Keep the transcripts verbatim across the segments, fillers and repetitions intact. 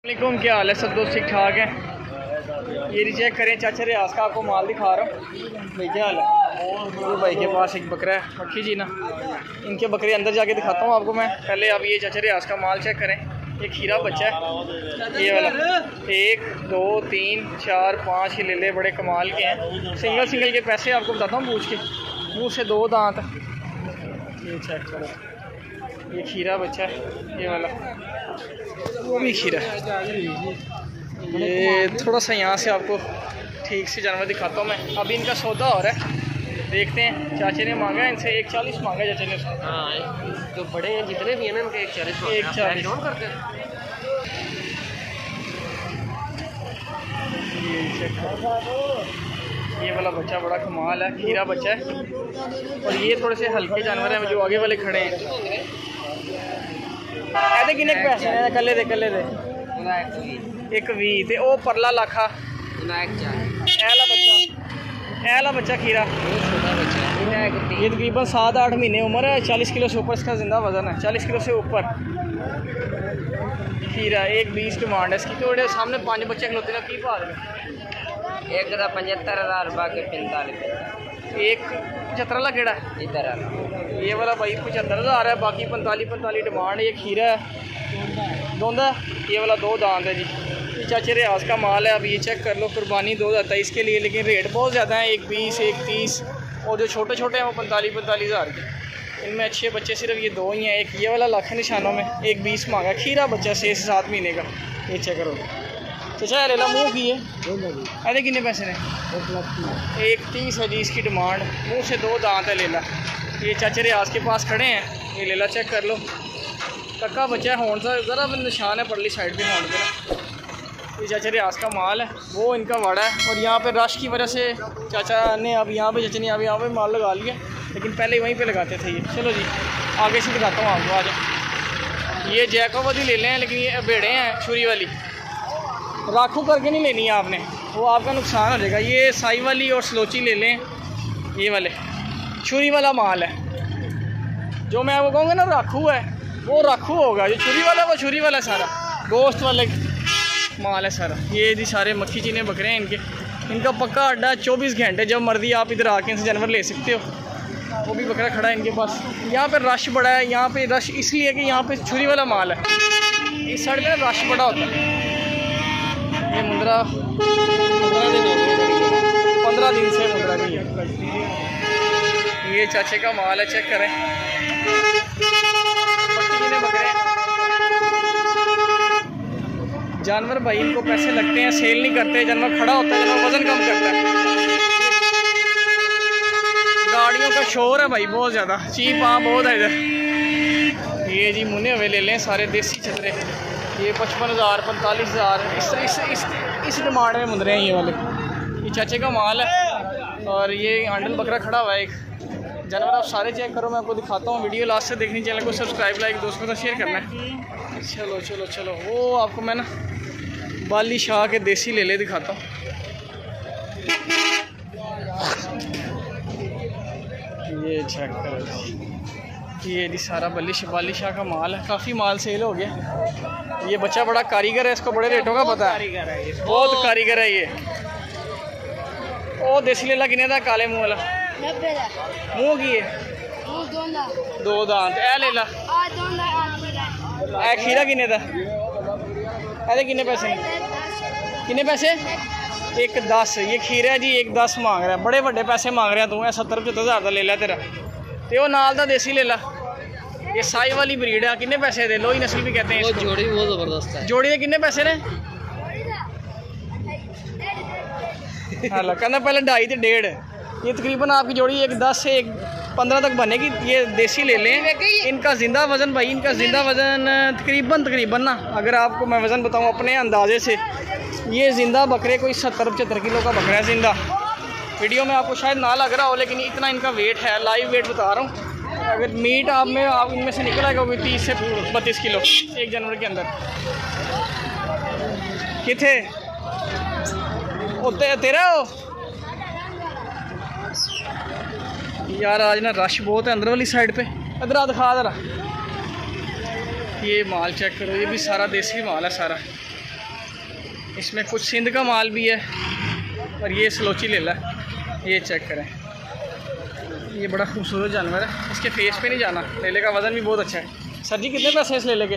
वालेकुम, क्या हाल है सब दोस्त? ठीक ठाक हैं। ये चेक करें, चाचा रियाज का आपको माल दिखा रहा हूँ। भाई क्या हाल है? ये भाई के पास एक बकरा है, मक्खी जी ना, इनके बकरे अंदर जाके दिखाता हूँ आपको मैं। पहले आप ये चाचा रियाज का माल चेक करें। ये खीरा बच्चा है, ये वाला एक दो तीन चार पाँच ही ले ले, बड़े कमाल के हैं। सिंगल सिंगल के पैसे आपको बताता हूँ पूछ के। मुँह से दो दांत। ये चेक करो, ये खीरा बच्चा है, ये वाला वो भी खीरा है। ये थोड़ा सा यहाँ से आपको ठीक से जानवर दिखाता हूँ मैं। अभी इनका सौदा हो रहा है, देखते हैं। चाचे ने मांगा है इनसे एक चालीस मांगा चाचे ने। हाँ, जो बड़े हैं जितने भी हैं ना उनके एक चालीस एक चालीस करते हैं। ये वाला बच्चा बड़ा कमाल है, खीरा बच्चा है। और ये थोड़े से हल्के जानवर हैं जो आगे वाले खड़े हैं। ऐसे किन्ने पैसे ने कल्ले दे कल्ले दे एक भी ते ओ परला लाखा ऐला बच्चा ऐला बच्चा खीरा छोटा बच्चा, ये तकरीबन सात आठ महीने उम्र है। चालीस किलो से ऊपर इसका जिंदा वजन है, चालीस किलो से ऊपर खीरा। एक बीस डिमांड है इसकी। थोड़े सामने पाँच बच्चे खिलौते ना की पा रहे एक का पचहत्तर हज़ार बाकी पैंतालीस। एक पचहत्तर वाला केड़ा इधर ये वाला भाई पचहत्तर हज़ार है, बाकी पैंतालीस पैंतालीस डिमांड। ये खीरा है दोंदा, ये वाला दो दांत है जी। ये चाचे रियाज का माल है। अब ये चेक कर लो, कुर्बानी दो हज़ार तेईस के लिए, लेकिन रेट बहुत ज़्यादा है। एक बीस एक तीस और जो छोटे छोटे हैं वो पैंतालीस पैंतालीस हज़ार के। इनमें अच्छे बच्चे सिर्फ ये दो ही हैं। एक ये वाला लाख निशानों में, एक बीस मांगा खीरा बच्चा छः से सात महीने का। ये चेक करो चाचा ले ला मुँह की है। अरे कितने पैसे ने? एक तीस है जी इसकी डिमांड। मुँह से दो दांत है, ले ला। ये चाचे रियाज के पास खड़े हैं, ये ले ला चेक कर लो। कक्का बच्चा है, होंड सा ज़रा निशान है परली साइड पे होंड पे। ये चाचा रियाज का माल है, वो इनका वाड़ा है। और यहाँ पे रश की वजह से चाचा ने अब यहाँ पे चाचा ने अब यहाँ पे माल लगा लिया, लेकिन पहले वहीं पे लगाते थे ये। चलो जी आगे से दिखाता हूँ आपको। आज ये जैकोबदी ले लें, लेकिन ये बेड़े हैं छुरी वाली, राखू करके नहीं लेनी है आपने, वो आपका नुकसान हो जाएगा। ये साई वाली और सलोची ले लें, ये वाले छुरी वाला माल है। जो मैं वो कहूँगा ना राखू है, वो राखू होगा। जो छुरी वाला वो छुरी वाला सारा गोश्त वाले माल है सारा। ये जी सारे मक्खी चीने बकरे हैं इनके। इनका पक्का अड्डा चौबीस घंटे, जब मर्जी आप इधर आके इनसे जानवर ले सकते हो। वो भी बकरा खड़ा है इनके पास। यहाँ पे रश बड़ा है, यहाँ पे रश इसलिए कि यहाँ पे छुरी वाला माल है। इस साइड में रश बड़ा होता है। ये मुंद्रा पंद्रह दिन से मुंद्रा नहीं है। ये चाचे का माल है, चेक करें। जानवर भाई इनको पैसे लगते हैं, सेल नहीं करते। जानवर खड़ा होता है, जानवर वजन कम करता है। गाड़ियों का शोर है भाई बहुत ज़्यादा, चीप हाँ बहुत है इधर। ये जी मुने हुए ले लें सारे देसी चतरे। ये पचपन हज़ार पैंतालीस हज़ार इस इस इस इस डिमांड में मुंदरे हैं ये वाले। ये चाचे का माल है। और ये आंडल बकरा खड़ा हुआ है एक। जानवर आप सारे चेक करो, मैं आपको दिखाता हूँ। वीडियो लास्ट से देखनी, चैनल को सब्सक्राइब लाइक दोस्तों का शेयर करना है। चलो चलो चलो वो आपको मैं ना बाली शाह के देसी ले ले दिखाता हूँ। ये चेक करो, ये जी सारा बल्ली बाली शाह का माल है। काफ़ी माल सेल हो गया। ये बच्चा बड़ा कारीगर है, इसको बड़े रेटों का पता है, बहुत कारीगर है ये। ओ देसी लेला किने दा काले मुँह वाला मुँह की है दो दांत। ए लेला ए खीरा किने दा? अरे किन्ने पैसे किन्ने पैसे? एक दस। ये खीरा जी एक दस मांग रहा है, बड़े बड़े पैसे मांग रहा तू। सत्तर पचहत्तर हज़ार का ले ला तेरा। ते वो नाल दा देसी ले ला। ये साई वाली ब्रीड है, किन्ने पैसे दे? लोही नस्ल भी कहते हैं इसको। जोड़ी बहुत ज़बरदस्त है। जोड़ी के किन्ने पैसे ने? हाँ कहना पहले ढाई तो डेढ़। ये तकरीबन आपकी जोड़ी एक दस से एक पंद्रह तक बनेगी। ये देसी ले लें। इनका ज़िंदा वज़न भाई, इनका ज़िंदा वज़न तकरीबन तकरीबन ना, अगर आपको मैं वज़न बताऊँ अपने अंदाजे से, ये ज़िंदा बकरे कोई सत्तर पचहत्तर किलो का बकरा है ज़िंदा। वीडियो में आपको शायद ना लग रहा हो, लेकिन इतना इनका वेट है, लाइव वेट बता रहा हूँ। अगर मीट आप में आप इनमें से निकल आएगा कोई तीस से बत्तीस किलो एक जानवर के अंदर। किथे ते, तेरा हो यार, आज ना रश बहुत है अंदर वाली साइड पे। इधर आ दिखा जरा। ये माल चेक करो, ये भी सारा देसी माल है सारा। इसमें कुछ सिंध का माल भी है। और ये सलोची लेला, ये चेक करें, ये बड़ा खूबसूरत जानवर है। इसके फेस पे नहीं जाना। लेले का वज़न भी बहुत अच्छा है। सर जी कितने पैसे इस लेले के?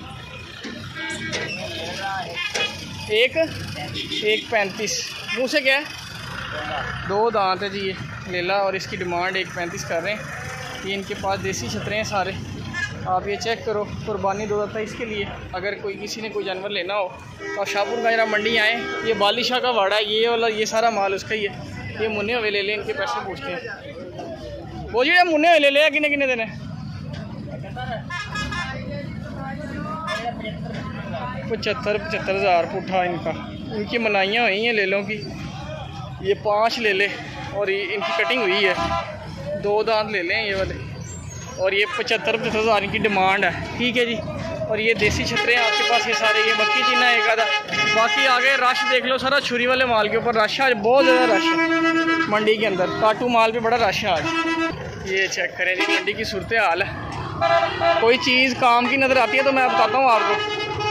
एक एक पैंतीस। मुँह से क्या है? दो दांत है जी ये लेला, और इसकी डिमांड एक पैंतीस कर रहे हैं। ये इनके पास देसी छतरे हैं सारे। आप ये चेक करो, कुर्बानी दो हज़ार तेईस के लिए अगर कोई किसी ने कोई जानवर लेना हो तो शाहपुर का जरा मंडी आए। ये बालिशाह का वाड़ा है, ये वाला ये सारा माल उसका ही है। ये मुन्ने हुए ले लें, इनके पैसे पूछते हैं। वो जी मुन्ने हुए ले ले, किन्ने किन्ने देने? पचहत्तर पचहत्तर हज़ार पुट्ठा इनका। इनकी मनाइयाँ हुई हैं लेलों की। ये पाँच ले ले और ये इनकी कटिंग हुई है। दो दांत ले लें ये वाले, और ये पचहत्तर पचहत्तर हज़ार इनकी डिमांड है। ठीक है जी। और ये देसी छतरे हैं आपके पास ये सारे। ये मक्की चीना एक आधा। बाकी आगे रश देख लो सारा छुरी वाले माल के ऊपर रश है आज, बहुत ज़्यादा रश है मंडी के अंदर। काटू माल पे बड़ा रश है आज। ये चेक करें जी मंडी की सूरत हाल है। कोई चीज़ काम की नज़र आती है तो मैं बताता हूँ आपको।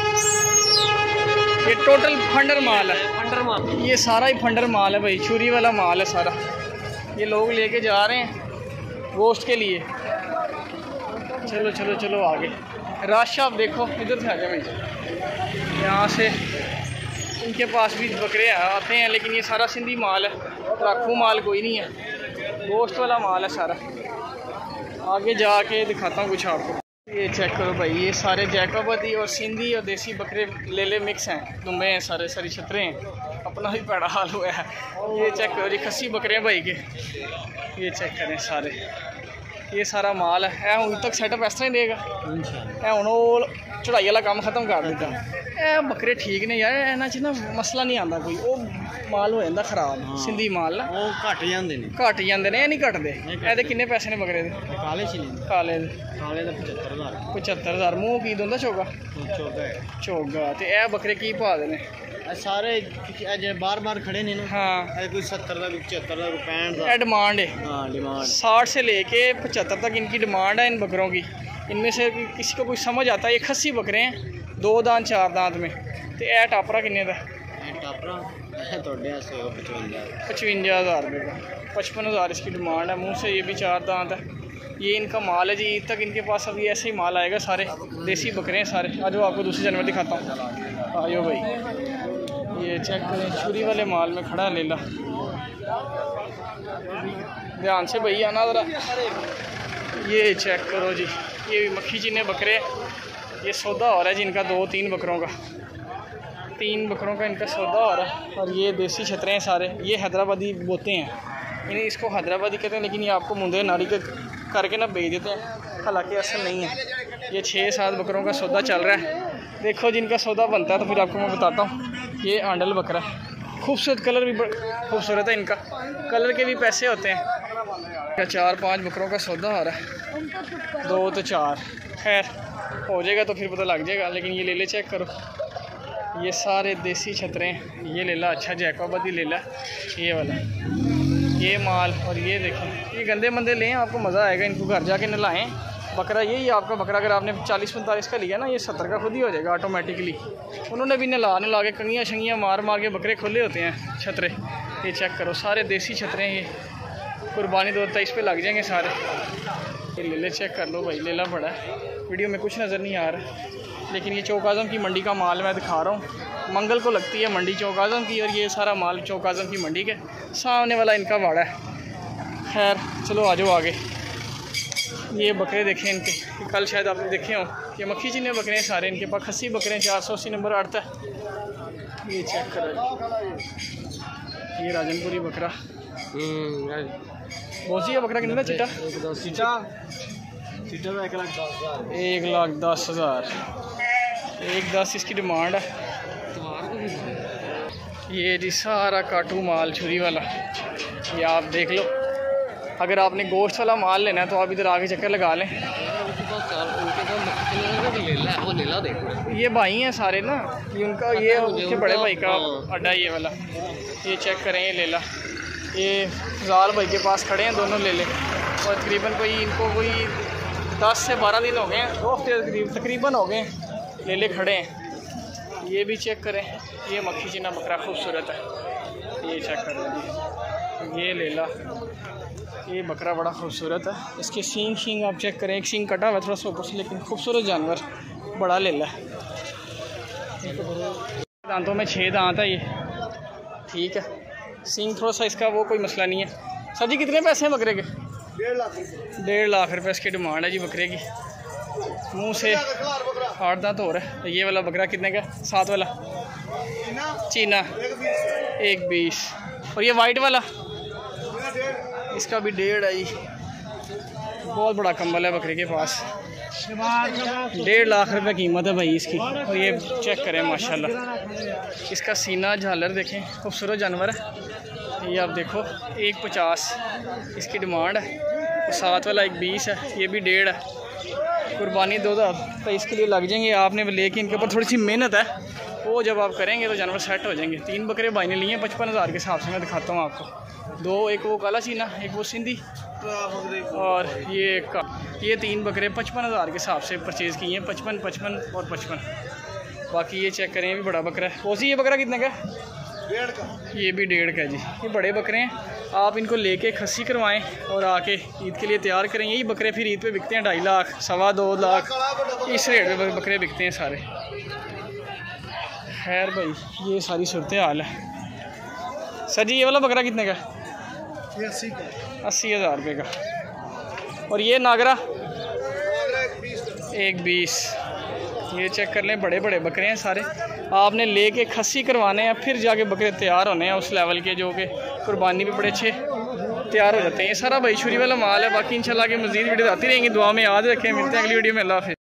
ये टोटल फंडर माल है, फंडर माल, ये सारा ही फंडर माल है भाई, छुरी वाला माल है सारा। ये लोग लेके जा रहे हैं गोश्त के लिए। चलो चलो चलो आगे। रश आप देखो, इधर से आ जाए भाई। यहाँ से इनके पास भी बकरे आते हैं, लेकिन ये सारा सिंधी माल है, राखू माल कोई नहीं है, गोश्त वाला माल है सारा। आगे जाके दिखाता हूँ कुछ आपको। ये चेक करो भाई, ये सारे जैकोबादी और सिंधी और देसी बकरे ले ले मिक्स हैं, दुम्बे हैं सारे, सारी छतरे हैं। अपना भी बड़ा हाल हुआ है। ये चेक करो जी, खस्सी बकरे हैं भाई के। ये चेक करें सारे, ये सारा माल है। ए हूँ तक सेटअप इस तरह ही देगा। ए हूँ वो चढ़ाई वाला काम खत्म कर दिता। ए बकरे ठीक ने यार, इन्हां च ना मसला नहीं आता कोई। वो माल हो जाता खराब सिंधी माल ना, वो घट जाते हैं घट जाते हैं। नहीं घटते। ए किन्ने पैसे ने बकरे दे? काले काले काले का पचहत्तर हज़ार पचहत्तर हज़ार मुँह की दोंदा चोगा चोगा। तो ए बकरे की भाव देने सारे बार बार खड़े ने ना। हाँ कोई सत्तर का, पचहत्तर का, पैंठ का डिमांड है। हाँ डिमांड साठ से लेके पचहत्तर तक इनकी डिमांड है इन बकरों की। इनमें से किसी को कोई समझ आता है। ये खस्सी बकरे हैं, दो दांत चार दांत में। तो यह टापरा किन्ने का? टापरा पचवंजा हज़ार रुपये का, पचपन हज़ार इसकी डिमांड है। मुँह से ये भी चार दांत है। ये इनका माल है जी। ईद तक इनके पास अभी ऐसे ही माल आएगा। सारे देसी बकरे हैं सारे। आज आपको दूसरे जानवर दिखाता हूँ। आयो भाई, ये चेक करें, छुरी वाले माल में खड़ा लेला। ध्यान से भाई आना ज़रा। ये चेक करो जी, ये मक्खी चीने बकरे। ये सौदा हो रहा है जी इनका, दो तीन बकरों का, तीन बकरों का इनका सौदा हो रहा है। और ये देसी छतरे हैं सारे। ये हैदराबादी बोते हैं, इन्हें इसको हैदराबादी कहते हैं, लेकिन ये आपको मुंदे नारी के करके ना बेच देते हैं, हालांकि असल नहीं है। ये छः सात बकरों का सौदा चल रहा है। देखो जिनका सौदा बनता है तो फिर आपको मैं बताता हूँ। ये आंडल बकरा, खूबसूरत कलर भी खूबसूरत है इनका, कलर के भी पैसे होते हैं। चार पांच बकरों का सौदा हो रहा है, दो तो चार, खैर हो जाएगा तो फिर पता लग जाएगा। लेकिन ये ले ले चेक करो, ये सारे देसी छतरे हैं। ये ले ला, अच्छा जैकोबादी ले ला, ये वाला, ये माल। और ये देखें, ये गंदे मंदे लें, आपको मज़ा आएगा। इनको घर जाके नहलाएँ। बकरा यही आपका बकरा अगर आपने चालीस पैंतालीस का लिया ना, ये सत्तर का खुद ही हो जाएगा ऑटोमेटिकली। उन्होंने भी नहला नहला के कंगियाँ शंगियाँ मार मार के बकरे खोले होते हैं छतरे। ये चेक करो, सारे देसी छतरे हैं। ये कुर्बानी दो तेईस पे लग जाएंगे सारे। ये ले ले चेक कर लो भाई, लेला बड़ा है। वीडियो में कुछ नज़र नहीं आ रहा, लेकिन ये चौक आज़म की मंडी का माल मैं दिखा रहा हूँ। मंगल को लगती है मंडी चौक आज़म की, और ये सारा माल चौक आज़म की मंडी के सामने वाला इनका वाड़ा है। खैर चलो आ जाओ आगे। ये बकरे देखें इनके, कल शायद आपने देखे हो। ये मक्खी चीने बकरे हैं सारे इनके पास। खस्सी बकरे चार सौ अस्सी नंबर आड़ता है। ये चेक करो, ये राजनपुरी बकरा, बोसिया बकरा कितना चिट्टा? चिट्टा चिट्टा एक लाख एक लाख दस हज़ार एक दस इसकी डिमांड है। ये जी सारा काटू माल छुरी वाला, ये आप देख लो। अगर आपने गोश्त वाला माल लेना है तो आप इधर आके चक्कर लगा लें। ये भाई हैं सारे ना, ये उनका, ये उसके बड़े भाई का अड्डा ये वाला। ये चेक करें, ये ले ला, ये फ़ज़ाल भाई के पास खड़े हैं दोनों ले ले। और तकरीबन कोई इनको कोई दस से बारह दिन हो गए हैं, दो हफ्ते तकरीबन हो गए हैं ले ले खड़े हैं। ये भी चेक करें, ये मक्खी चीना बकरा खूबसूरत है, ये चेक कर लीजिए। ये ले ला, ये बकरा बड़ा खूबसूरत है, इसके सींग शींग आप चेक करें, एक सींग कटा हुआ थोड़ा सा ऊपर से, लेकिन खूबसूरत जानवर, बड़ा ले ला। दांतों में छः दांत है ये, ठीक है। सींग थोड़ा सा इसका वो कोई मसला नहीं है। सर जी कितने पैसे हैं बकरे के? डेढ़ लाख डेढ़ लाख रुपये इसकी डिमांड है जी बकरे की। मुंह से आठ दांत हो रहा है। ये वाला बकरा कितने का? सात वाला चीना एक बीस। और ये वाइट वाला इसका भी डेढ़ है जी। बहुत बड़ा कंबल है बकरे के पास, डेढ़ लाख रुपए कीमत है भाई इसकी। और ये चेक करें माशाल्लाह, इसका सीना झालर देखें, खूबसूरत जानवर है। ये आप देखो, एक पचास इसकी डिमांड है। सात वाला एक बीस है, ये भी डेढ़ है। कुर्बानी दो हज़ार तो इसके लिए लग जाएंगे आपने, लेकिन इनके ऊपर थोड़ी सी मेहनत है, वो जब आप करेंगे तो जानवर सेट हो जाएंगे। तीन बकरे भाई ने लिए हैं पचपन हज़ार के हिसाब से, मैं दिखाता हूँ आपको। दो, एक वो काला चीना, एक वो सिंधी, और ये का ये तीन बकरे पचपन हज़ार के हिसाब से परचेज़ किए हैं, पचपन पचपन और पचपन। बाकी ये चेक करें, ये भी बड़ा बकरा है। कौन सी ये बकरा कितने का? डेढ़ का। ये भी डेढ़ का जी। ये बड़े बकरे हैं, आप इनको लेके खस्सी करवाएं और आके ईद के लिए तैयार करें। यही बकरे फिर ईद पे बिकते हैं ढाई लाख, सवा दो लाख, इस रेट पे बकरे बिकते हैं सारे। खैर भाई, ये सारी सूरत हाल है। सर जी ये वाला बकरा कितने का? अस्सी का। अस्सी हज़ार रुपये का। और ये नागरा एक बीस। ये चेक कर लें, बड़े बड़े बकरे हैं सारे, आपने लेके खस्सी करवाने हैं, फिर जाके बकरे तैयार होने हैं उस लेवल के, जो कि कुर्बानी भी बड़े अच्छे तैयार हो जाते हैं। ये सारा भाई शुरी वाला माल है। बाकी इंशाल्लाह की मज़ीद वीडियो आती रहेंगी। दुआ में याद रखें। मिलते हैं अगली वीडियो में। अल्लाह हाफ़िज़।